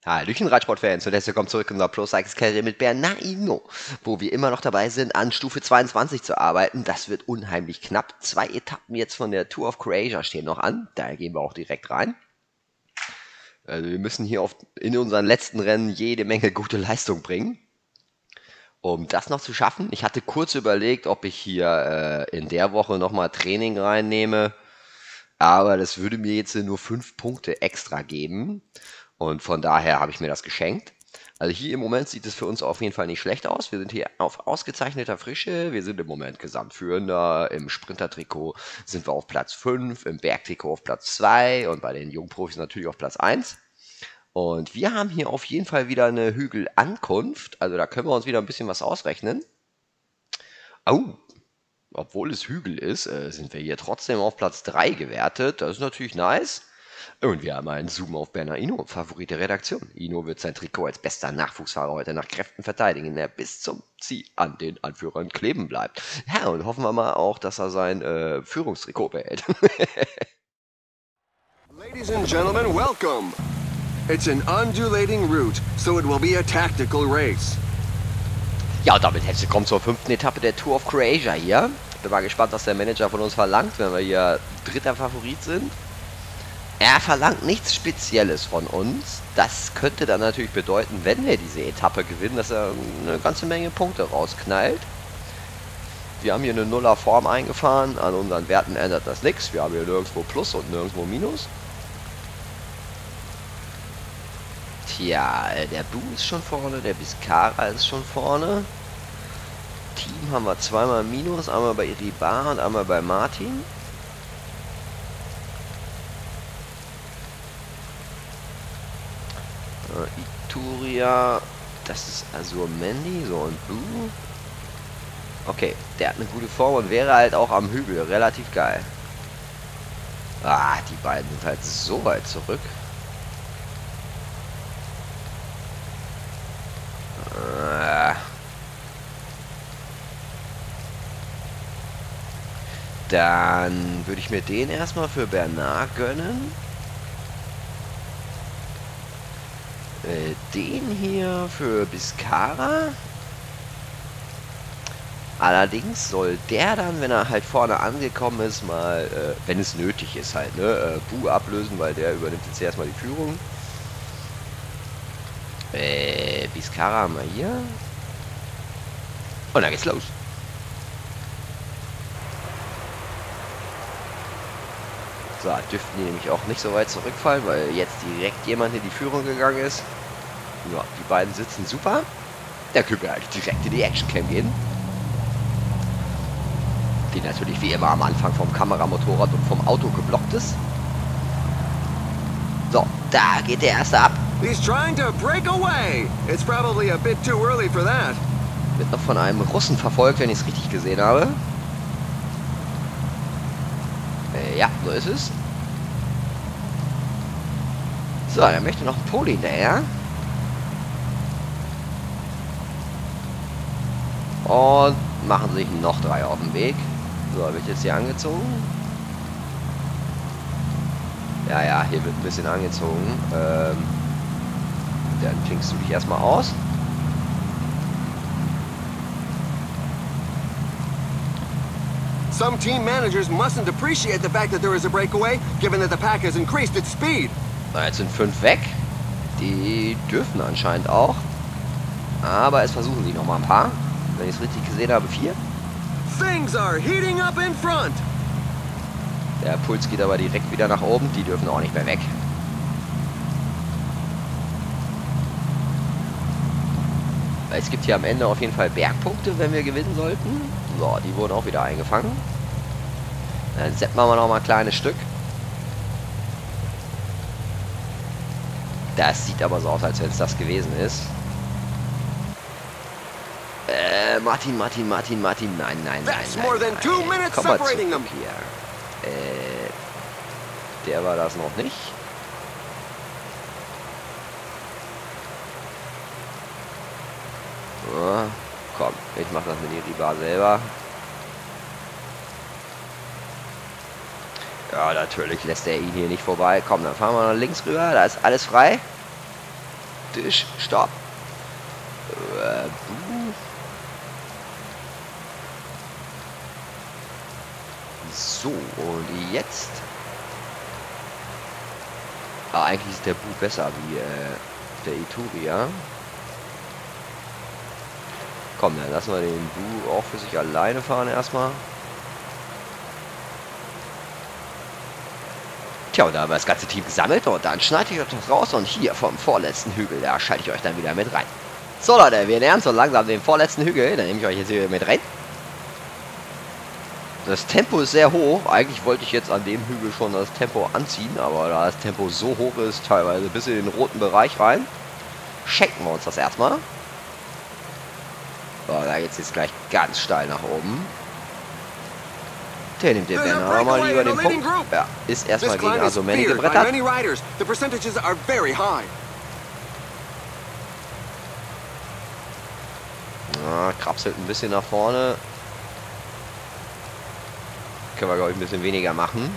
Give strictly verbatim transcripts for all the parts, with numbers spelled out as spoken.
Hallöchen Radsportfans und herzlich willkommen zurück in unserer Pro Cycles Karriere mit Bernardino, wo wir immer noch dabei sind, an Stufe zweiundzwanzig zu arbeiten. Das wird unheimlich knapp. Zwei Etappen jetzt von der Tour of Croatia stehen noch an. Daher gehen wir auch direkt rein. Also wir müssen hier auf, in unseren letzten Rennen jede Menge gute Leistung bringen. Um das noch zu schaffen, ich hatte kurz überlegt, ob ich hier äh, in der Woche nochmal Training reinnehme, aber das würde mir jetzt nur fünf Punkte extra geben. Und von daher habe ich mir das geschenkt. Also hier im Moment sieht es für uns auf jeden Fall nicht schlecht aus. Wir sind hier auf ausgezeichneter Frische. Wir sind im Moment Gesamtführender. Im Sprinter-Trikot sind wir auf Platz fünf, im Bergtrikot auf Platz zwei und bei den Jungprofis natürlich auf Platz eins. Und wir haben hier auf jeden Fall wieder eine Hügelankunft. Also da können wir uns wieder ein bisschen was ausrechnen. Oh, obwohl es Hügel ist, äh, sind wir hier trotzdem auf Platz drei gewertet. Das ist natürlich nice. Und wir haben einen Zoom auf Bernardino, Favorit der Redaktion. Ino wird sein Trikot als bester Nachwuchsfahrer heute nach Kräften verteidigen, indem er bis zum Ziel an den Anführern kleben bleibt. Ja, und hoffen wir mal auch, dass er sein äh, Führungstrikot behält. Ladies and gentlemen, welcome. It's an undulating route, so it will be a tactical race. Ja, und damit herzlich willkommen zur fünften Etappe der Tour of Croatia hier. Bin mal gespannt, was der Manager von uns verlangt, wenn wir hier dritter Favorit sind. Er verlangt nichts Spezielles von uns. Das könnte dann natürlich bedeuten, wenn wir diese Etappe gewinnen, dass er eine ganze Menge Punkte rausknallt. Wir haben hier eine Nuller Form eingefahren. An unseren Werten ändert das nichts. Wir haben hier nirgendwo Plus und nirgendwo Minus. Tja, der Bu ist schon vorne, der Biscara ist schon vorne. Team haben wir zweimal Minus, einmal bei Iribar und einmal bei Martin. Ituria, das ist Azur Mendy, so und Bu. Okay, der hat eine gute Form und wäre halt auch am Hügel relativ geil. Ah, die beiden sind halt so weit zurück. Ah. Dann würde ich mir den erstmal für Bernard gönnen. Den hier für Biscara. Allerdings soll der dann, wenn er halt vorne angekommen ist, mal, äh, wenn es nötig ist halt, ne, äh, Bu ablösen, weil der übernimmt jetzt erstmal die Führung. Äh, Biscara haben wir hier. Und dann geht's los. So, dürften die nämlich auch nicht so weit zurückfallen, weil jetzt direkt jemand in die Führung gegangen ist. Ja, die beiden sitzen super. Da können wir halt direkt in die Actioncam gehen. Die natürlich wie immer am Anfang vom Kameramotorrad und vom Auto geblockt ist. So, da geht der erste ab. He's trying to break away. It's probably a bit too early for that. Wird noch von einem Russen verfolgt, wenn ich es richtig gesehen habe. Äh, ja, so ist es. So, er möchte noch ein Poli hinterher. Und machen sich noch drei auf den Weg. So, wird jetzt hier angezogen. Ja, ja, hier wird ein bisschen angezogen. Ähm, dann klingst du dich erstmal aus. Some team managers mustn't appreciate the fact that there is a breakaway, given that the pack has increased its speed. Na, jetzt sind fünf weg. Die dürfen anscheinend auch. Aber es versuchen sie noch mal ein paar. Wenn ich es richtig gesehen habe, vier. Things are heating up in front. Der Puls geht aber direkt wieder nach oben. Die dürfen auch nicht mehr weg. Es gibt hier am Ende auf jeden Fall Bergpunkte, wenn wir gewinnen sollten. So, die wurden auch wieder eingefangen. Dann setzen wir noch mal ein kleines Stück. Das sieht aber so aus, als wenn es das gewesen ist. Äh, Martin, Martin, Martin, Martin, nein, nein, nein, That's nein, more than nein. two minutes Komm mal separating zurück them. hier. Äh, der war das noch nicht. Oh, komm, ich mach das mit Iribar selber. Ja, natürlich lässt er ihn hier nicht vorbei. Komm, dann fahren wir nach links rüber. Da ist alles frei. optisch. Stopp. Äh, buh. So, und jetzt... Ah, eigentlich ist der Bu besser wie äh, der Ituria. Komm, dann lassen wir den Bu auch für sich alleine fahren erstmal. Tja, und da haben wir das ganze Team gesammelt und dann schneide ich euch das raus und hier vom vorletzten Hügel, da schalte ich euch dann wieder mit rein. So Leute, wir nähern so langsam den vorletzten Hügel, dann nehme ich euch jetzt hier mit rein. Das Tempo ist sehr hoch, eigentlich wollte ich jetzt an dem Hügel schon das Tempo anziehen, aber da das Tempo so hoch ist, teilweise bis in den roten Bereich rein, schenken wir uns das erstmal. So, da geht es jetzt gleich ganz steil nach oben. Der nimmt den Ben aber mal lieber den Punkt. Ja, ist erstmal gegen Asomeni gebrettert. Ja, krapselt ein bisschen nach vorne. Können wir, glaube ich, ein bisschen weniger machen.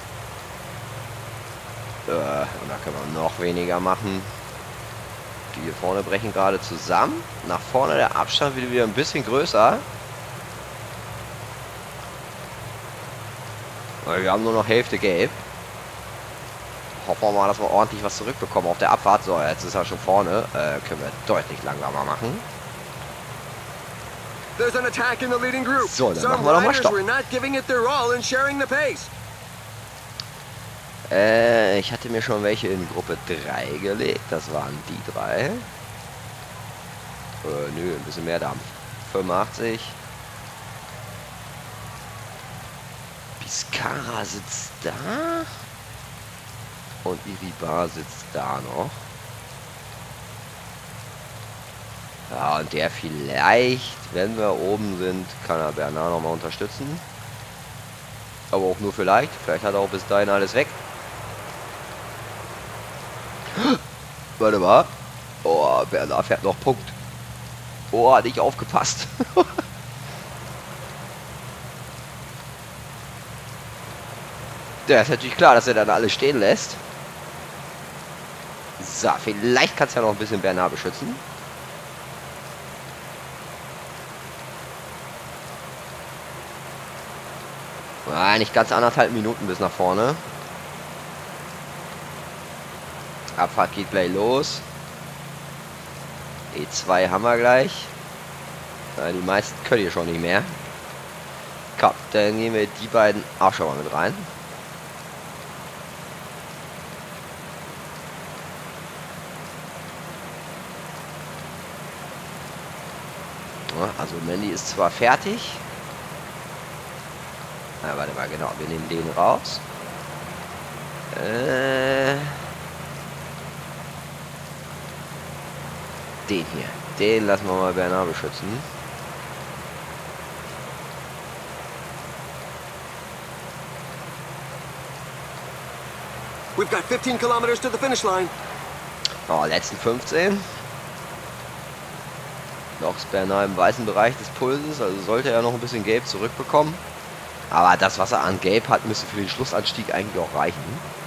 Äh, und da können wir noch weniger machen. Die hier vorne brechen gerade zusammen. Nach vorne der Abstand wird wieder ein bisschen größer. Wir haben nur noch Hälfte gelb. Hoffen wir mal, dass wir ordentlich was zurückbekommen auf der Abfahrt. So, jetzt ist er schon vorne. Äh, können wir deutlich langsamer machen. So, dann machen wir doch mal Stopp. Äh, ich hatte mir schon welche in Gruppe drei gelegt. Das waren die drei. Äh, nö, ein bisschen mehr Dampf. fünfundachtzig. Biscara sitzt da. Und Iribar sitzt da noch. Ja, und der vielleicht, wenn wir oben sind, kann er Bernard noch mal unterstützen. Aber auch nur vielleicht. Vielleicht hat er auch bis dahin alles weg. Warte mal. Oh, Bernard fährt noch Punkt. Oh, hat nicht aufgepasst. Der ist natürlich klar, dass er dann alles stehen lässt. So, vielleicht kannst du ja noch ein bisschen Bernard beschützen. Ah, nicht ganz anderthalb Minuten bis nach vorne. Abfahrt geht gleich los. E zwei haben wir gleich. Ja, die meisten können hier schon nicht mehr. Komm, dann gehen wir die beiden auch schon mal mit rein. Ja, also Mandy ist zwar fertig. Na, warte mal, genau, wir nehmen den raus. Äh, den hier. Den lassen wir mal Bernard beschützen. We've got fifteen kilometers to the finish line. Oh, letzten fünfzehn. Noch ist Bernard im weißen Bereich des Pulses, also sollte er noch ein bisschen Gelb zurückbekommen. Aber das, was er an Gelb hat, müsste für den Schlussanstieg eigentlich auch reichen.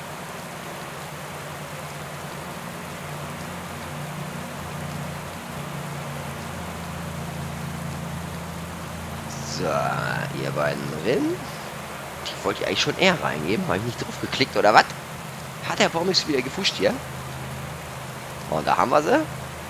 So, ihr beiden drin. Die wollte ich eigentlich schon eher reingeben. Habe ich nicht drauf geklickt oder was? Hat der Vormix wieder gefuscht hier? Und da haben wir sie.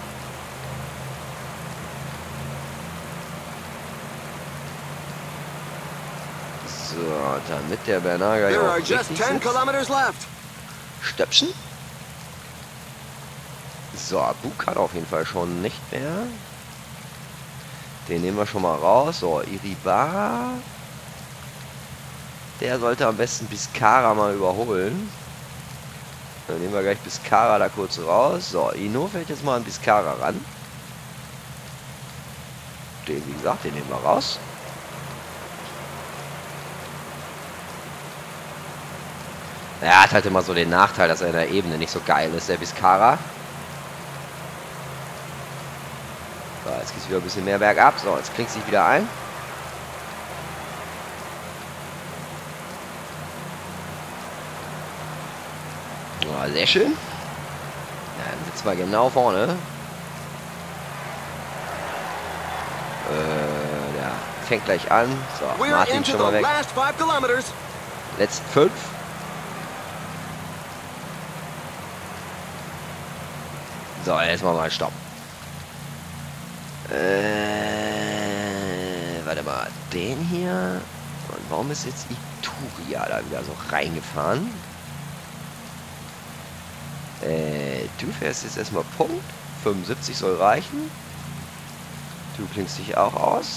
So, damit der Bernard ja auch richtig sitzt. Stöpschen. So, Bug kann auf jeden Fall schon nicht mehr. Den nehmen wir schon mal raus. So, Iribar. Der sollte am besten Biscara mal überholen. Dann nehmen wir gleich Biscara da kurz raus. So, Ino fällt jetzt mal an Biscara ran. Den, wie gesagt, den nehmen wir raus. Er hat halt immer so den Nachteil, dass er in der Ebene nicht so geil ist, der Biscara. So, jetzt geht es wieder ein bisschen mehr bergab. So, jetzt klingt sich wieder ein. Ja, sehr schön. Dann Jetzt mal genau vorne. Äh, ja, fängt gleich an. So, Martin schon mal weg. Letzten fünf. So, jetzt machen wir mal Stopp. Äh, warte mal, den hier. Und warum ist jetzt Ituria da wieder so reingefahren? Äh, du fährst jetzt erstmal Punkt. fünfundsiebzig soll reichen. Du klingst dich auch aus.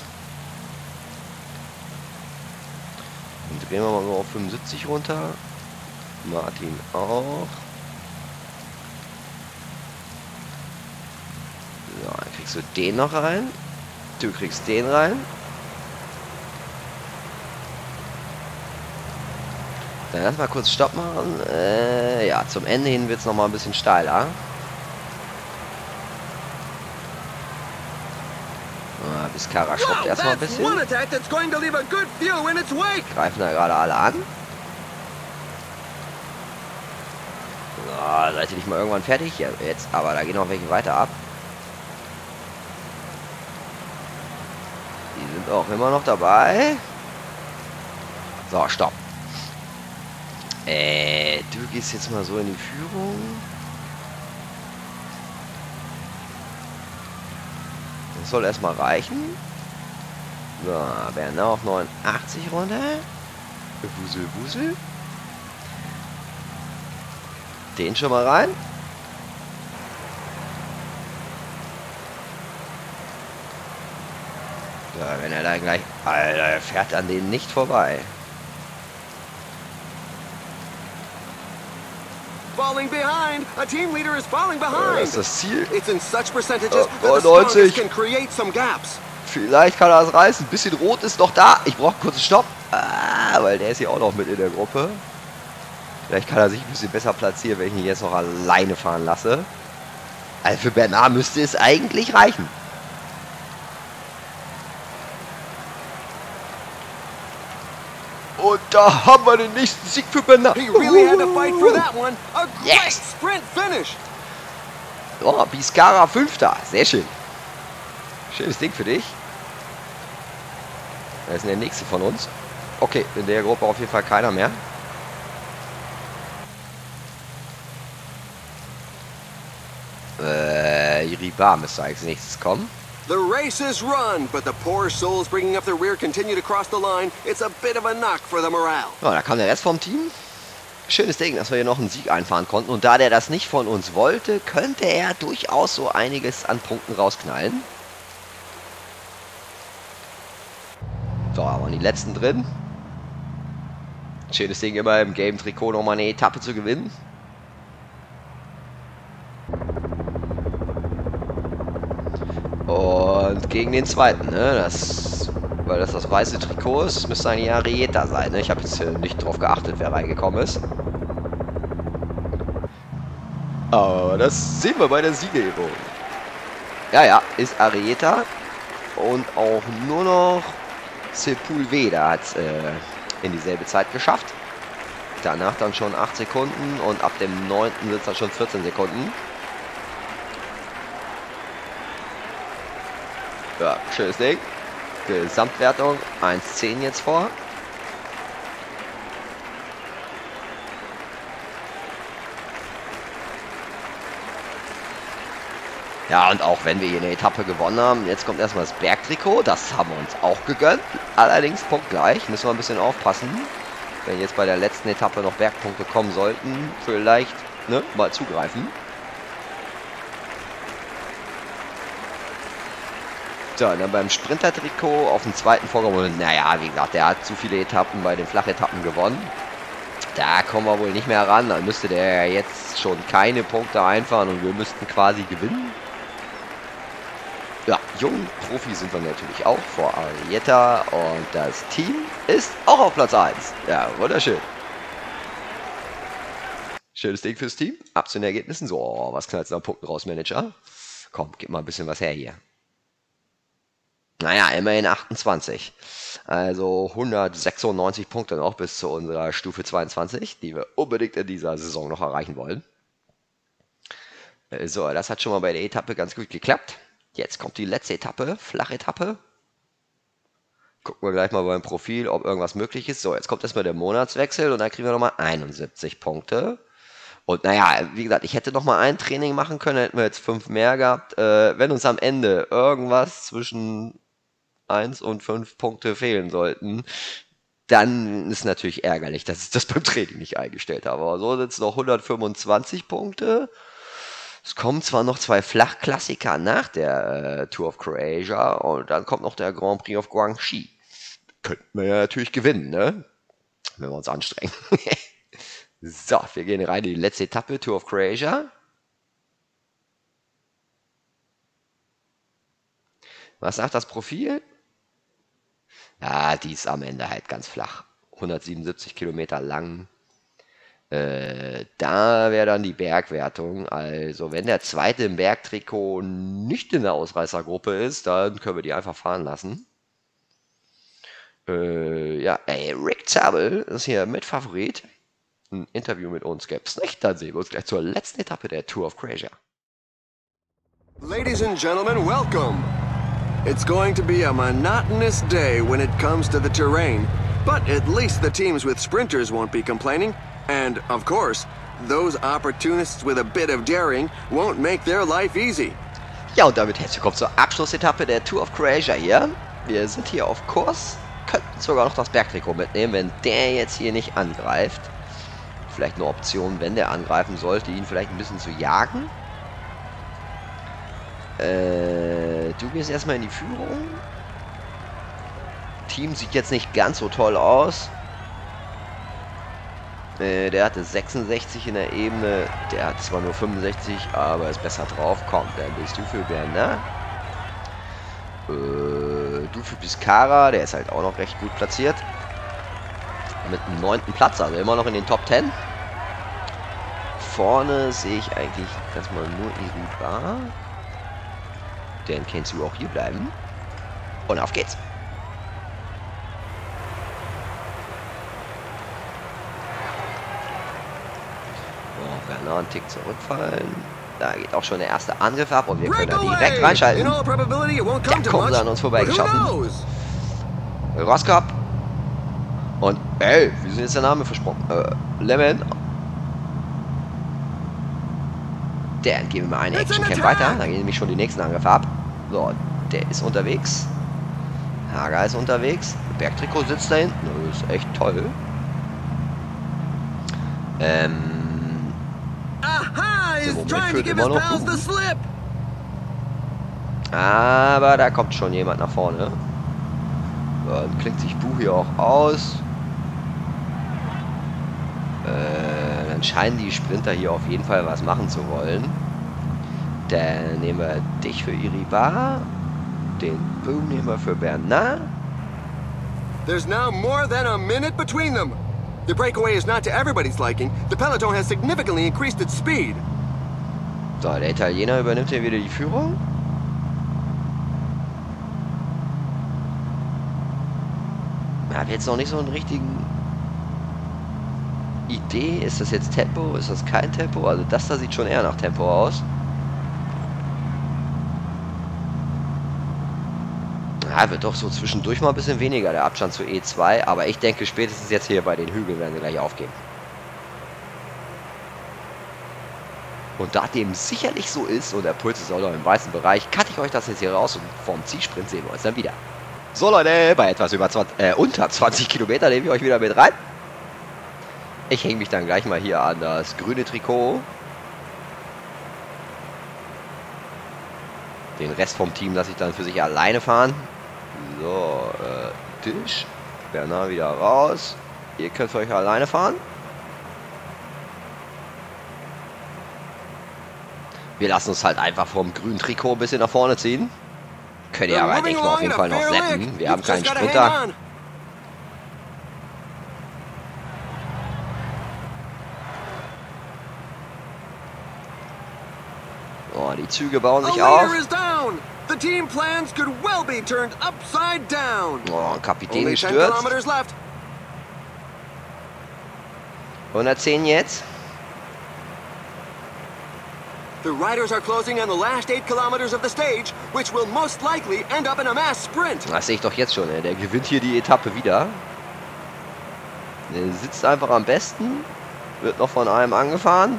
Und drehen wir mal nur auf fünfundsiebzig runter. Martin auch. So, dann kriegst du den noch rein. Du kriegst den rein. Dann lass mal kurz Stopp machen. Äh, ja, zum Ende hin wird es nochmal ein bisschen steiler. Ah, Vizcarra schrubbt erstmal ein bisschen. Greifen da gerade alle an. So, seid ihr nicht mal irgendwann fertig? Ja, jetzt, aber da gehen noch welche weiter ab. Die sind auch immer noch dabei. So, Stopp. Äh, du gehst jetzt mal so in die Führung. Das soll erstmal reichen. So, Bernard auf neunundachtzig runter. Wusel, Wusel. Den schon mal rein. Ja, wenn er da gleich... Alter, er fährt an denen nicht vorbei. Falling behind. A team leader is falling behind. Das ist das Ziel. It's in such percentages Oh, that the strongest can create some gaps. Vielleicht kann er das reißen. Ein bisschen rot ist noch da. Ich brauche kurz einen Stopp. Ah, weil der ist hier auch noch mit in der Gruppe. Vielleicht kann er sich ein bisschen besser platzieren, wenn ich ihn jetzt noch alleine fahren lasse. Also für Bernard müsste es eigentlich reichen. Und da haben wir den nächsten Sieg für Bernard. He really had to fight for that one. A great Yes. sprint finish. Oh, Vizcarra Fünfter. Sehr schön. Schönes Ding für dich. Wer ist denn der nächste von uns? Okay, in der Gruppe auf jeden Fall keiner mehr. Äh, Iribar müsste als nächstes kommen. The race is run, but the poor souls bringing up the rear continue to cross the line. It's a bit of a knock for the morale. Ja, da kam der Rest vom Team. Schönes Ding, dass wir hier noch einen Sieg einfahren konnten. Und da der das nicht von uns wollte, könnte er durchaus so einiges an Punkten rausknallen. So, haben wir die letzten drin. Schönes Ding, immer im Game-Trikot nochmal eine Etappe zu gewinnen. Und gegen den zweiten, ne? Das, weil das das weiße Trikot ist, müsste eigentlich Arrieta sein, ne? Ich habe jetzt nicht drauf geachtet, wer reingekommen ist. Aber das sehen wir bei der Siegerehrung. Ja, ja, ist Arrieta. Und auch nur noch Sepulveda hat es äh, in dieselbe Zeit geschafft. Danach dann schon acht Sekunden und ab dem neunten sind es dann schon vierzehn Sekunden. Ja, schönes Ding. Gesamtwertung eins Komma zehn jetzt vor. Ja, und auch wenn wir hier eine Etappe gewonnen haben, jetzt kommt erstmal das Bergtrikot. Das haben wir uns auch gegönnt. Allerdings punktgleich. Müssen wir ein bisschen aufpassen. Wenn jetzt bei der letzten Etappe noch Bergpunkte kommen sollten, vielleicht ne, mal zugreifen. So, und dann beim Sprinter-Trikot auf dem zweiten Vorgang. Naja, wie gesagt, der hat zu viele Etappen bei den Flachetappen gewonnen. Da kommen wir wohl nicht mehr ran. Dann müsste der jetzt schon keine Punkte einfahren und wir müssten quasi gewinnen. Ja, jungen Profi sind wir natürlich auch vor Arrieta und das Team ist auch auf Platz eins. Ja, wunderschön. Schönes Ding fürs Team. Ab zu den Ergebnissen. So, was knallst du an Punkten raus, Manager? Komm, gib mal ein bisschen was her hier. Naja, immerhin achtundzwanzig. Also hundertsechsundneunzig Punkte noch bis zu unserer Stufe zweiundzwanzig, die wir unbedingt in dieser Saison noch erreichen wollen. So, das hat schon mal bei der Etappe ganz gut geklappt. Jetzt kommt die letzte Etappe, Flachetappe. Gucken wir gleich mal beim Profil, ob irgendwas möglich ist. So, jetzt kommt erstmal der Monatswechsel und dann kriegen wir nochmal einundsiebzig Punkte. Und naja, wie gesagt, ich hätte nochmal ein Training machen können, hätten wir jetzt fünf mehr gehabt. Äh, wenn uns am Ende irgendwas zwischen eins und fünf Punkte fehlen sollten, dann ist natürlich ärgerlich, dass ich das beim Training nicht eingestellt habe. Aber so sind es noch hundertfünfundzwanzig Punkte. Es kommen zwar noch zwei Flachklassiker nach der äh, Tour of Croatia und dann kommt noch der Grand Prix of Guangxi. Könnten wir ja natürlich gewinnen, ne? Wenn wir uns anstrengen. So, wir gehen rein in die letzte Etappe, Tour of Croatia. Was sagt das Profil? Ja, die ist am Ende halt ganz flach. hundertsiebenundsiebzig Kilometer lang. Äh, da wäre dann die Bergwertung. Also, wenn der zweite im Bergtrikot nicht in der Ausreißergruppe ist, dann können wir die einfach fahren lassen. Äh, ja, ey, Rick Zabel ist hier Mitfavorit. Ein Interview mit uns gäb's nicht. Dann sehen wir uns gleich zur letzten Etappe der Tour of Croatia. Ladies and gentlemen, welcome. It's going to be a monotonous day when it comes to the terrain, but at least the teams with sprinters won't be complaining. And, of course, those opportunists with a bit of daring won't make their life easy. Ja, und damit herzlich willkommen zur Abschlussetappe der Tour of Croatia hier. Wir sind hier auf Kurs, könnten sogar noch das Bergtrikot mitnehmen, wenn der jetzt hier nicht angreift. Vielleicht eine Option, wenn der angreifen sollte, ihn vielleicht ein bisschen zu jagen. Äh, du gehst erstmal in die Führung. Team sieht jetzt nicht ganz so toll aus. Äh, der hatte sechsundsechzig in der Ebene. Der hat zwar nur fünfundsechzig, aber ist besser drauf. Komm, dann bist du für Bernard. Äh, du für Piscara. Der ist halt auch noch recht gut platziert. Mit dem neunten Platz, also immer noch in den Top zehn. Vorne sehe ich eigentlich erstmal nur Iribar. Dann kannst du auch hier bleiben. Und auf geht's. Oh, Bernard einen Tick zurückfallen. Da geht auch schon der erste Angriff ab und wir können da direkt reinschalten. Da kommen sie an uns vorbeigeschossen. Roskop. Und, ey, wie ist jetzt der Name versprochen? Äh, Lemon. Dann gehen wir mal eine Action-Cam weiter. Da gehen nämlich schon die nächsten Angriffe ab. So, der ist unterwegs. Hager ist unterwegs. Bergtrikot sitzt da hinten. Das ist echt toll. Ähm. Im Moment führt immer noch Buch. Aber da kommt schon jemand nach vorne. Dann klingt sich Buch hier auch aus. Äh, dann scheinen die Sprinter hier auf jeden Fall was machen zu wollen. Dann nehmen wir dich für Iribar. Den Boom nehmen wir für Bernard. There's now more than a minute between them. The breakaway is not to everybody's liking. The peloton has significantly increased its speed. So, der Italiener übernimmt hier wieder die Führung. Er hat jetzt noch nicht so einen richtigen Idee. Ist das jetzt Tempo? Ist das kein Tempo? Also das da sieht schon eher nach Tempo aus. Ja, wird doch so zwischendurch mal ein bisschen weniger, der Abstand zu E zwei. Aber ich denke, spätestens jetzt hier bei den Hügeln werden sie gleich aufgeben. Und da dem sicherlich so ist und der Puls ist auch noch im weißen Bereich, cutte ich euch das jetzt hier raus und vorm Zielsprint sehen wir uns dann wieder. So Leute, bei etwas über zwanzig, äh, unter zwanzig Kilometer nehmen wir euch wieder mit rein. Ich hänge mich dann gleich mal hier an das grüne Trikot. Den Rest vom Team lasse ich dann für sich alleine fahren. So, äh, Tisch. Bernard wieder raus. Ihr könnt für euch alleine fahren. Wir lassen uns halt einfach vom grünen Trikot ein bisschen nach vorne ziehen. Könnt ihr aber nicht mal auf jeden Fall noch zappen. Wir haben keinen Sprinter. Oh, die Züge bauen sich auf. Oh, Kapitän gestürzt. hundertzehn jetzt. The riders are closing on the last eight kilometers of the stage, which will most likely end up in a mass sprint. Das sehe ich doch jetzt schon, ey. Der gewinnt hier die Etappe wieder. Der sitzt einfach am besten. Wird noch von einem angefahren.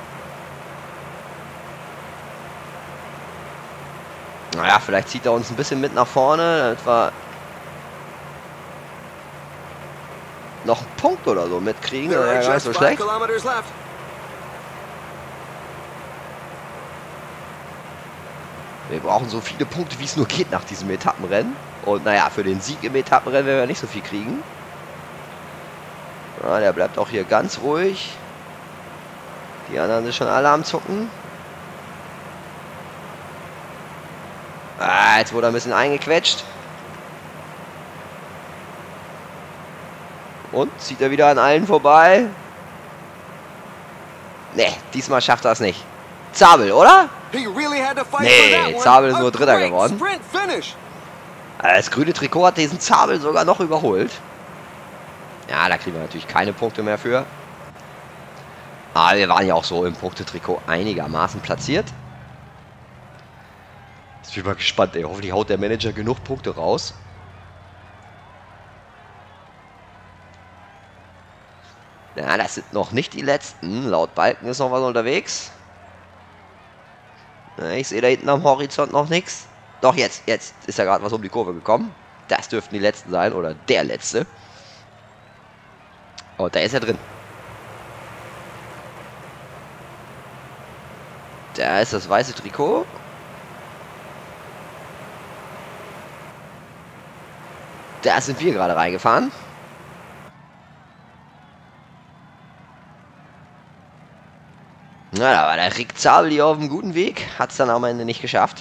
Naja, vielleicht zieht er uns ein bisschen mit nach vorne, damit wir noch einen Punkt oder so mitkriegen. Das wäre gar nicht so schlecht. Wir brauchen so viele Punkte, wie es nur geht nach diesem Etappenrennen. Und naja, für den Sieg im Etappenrennen werden wir nicht so viel kriegen. Ja, der bleibt auch hier ganz ruhig. Die anderen sind schon alle am Zucken. Ah, jetzt wurde er ein bisschen eingequetscht. Und zieht er wieder an allen vorbei. Ne, diesmal schafft er es nicht. Zabel, oder? Nee, Zabel ist nur Dritter geworden. Das grüne Trikot hat diesen Zabel sogar noch überholt. Ja, da kriegen wir natürlich keine Punkte mehr für. Aber wir waren ja auch so im Punktetrikot einigermaßen platziert. Jetzt bin ich mal gespannt, ey. Hoffentlich haut der Manager genug Punkte raus. Ja, das sind noch nicht die letzten. Laut Balken ist noch was unterwegs. Ja, ich sehe da hinten am Horizont noch nichts. Doch, jetzt, jetzt ist ja gerade was um die Kurve gekommen. Das dürften die letzten sein, oder der letzte. Oh, da ist er drin. Da ist das weiße Trikot. Da sind wir gerade reingefahren. Na, da war der Rick Zabel hier auf einem guten Weg. Hat es dann am Ende nicht geschafft.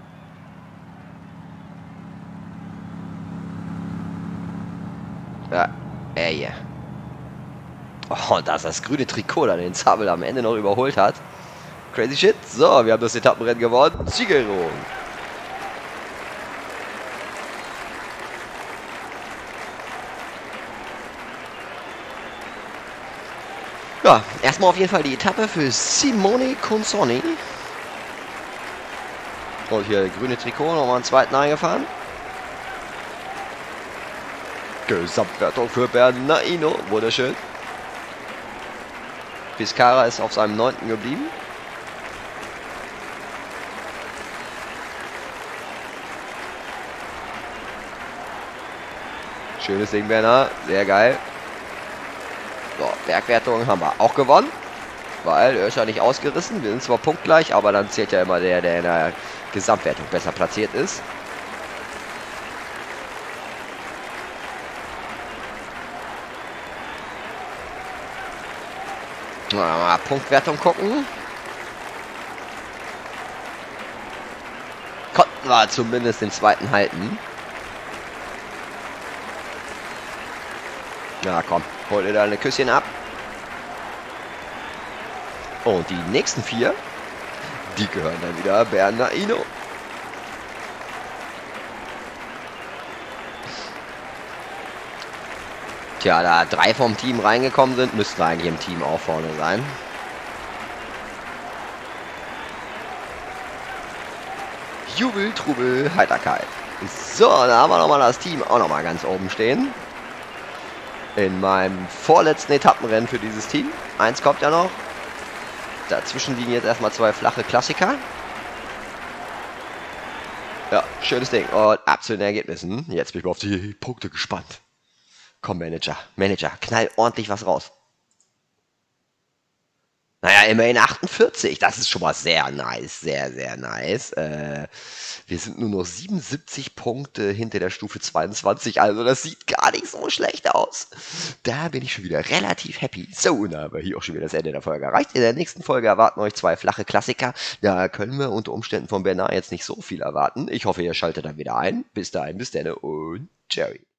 Ja, er hier. Oh, das ist das grüne Trikot, da den Zabel am Ende noch überholt hat. Crazy shit. So, wir haben das Etappenrennen gewonnen. Siegerehrung. Ja, erstmal auf jeden Fall die Etappe für Simone Consonni. Und hier grüne Trikot, nochmal einen zweiten eingefahren. Gesamtwertung für Bernardino, wunderschön. Pescara ist auf seinem neunten geblieben. Schönes Ding, Bernard, sehr geil. So, Bergwertung haben wir auch gewonnen, weil er ist ja nicht ausgerissen. Wir sind zwar punktgleich, aber dann zählt ja immer der, der in der Gesamtwertung besser platziert ist. Mal Punktwertung gucken. Konnten wir zumindest den zweiten halten. Na komm, hol dir da eine Küsschen ab. Und die nächsten vier, die gehören dann wieder Bernardino. Tja, da drei vom Team reingekommen sind, müssten wir eigentlich im Team auch vorne sein. Jubel, Trubel, Heiterkeit. So, da haben wir nochmal das Team auch nochmal ganz oben stehen. In meinem vorletzten Etappenrennen für dieses Team. Eins kommt ja noch. Dazwischen liegen jetzt erstmal zwei flache Klassiker. Ja, schönes Ding. Und ab zu den Ergebnissen. Jetzt bin ich mal auf die Punkte gespannt. Komm, Manager. Manager, knall ordentlich was raus. Naja, immerhin achtundvierzig. Das ist schon mal sehr nice. Sehr, sehr nice. Äh, wir sind nur noch siebenundsiebzig Punkte hinter der Stufe zweiundzwanzig. Also das sieht gar nicht so schlecht aus. Da bin ich schon wieder relativ happy. So, und da haben wir hier auch schon wieder das Ende der Folge erreicht. In der nächsten Folge erwarten euch zwei flache Klassiker. Da können wir unter Umständen von Bernard jetzt nicht so viel erwarten. Ich hoffe, ihr schaltet dann wieder ein. Bis dahin, bis dann und Jerry.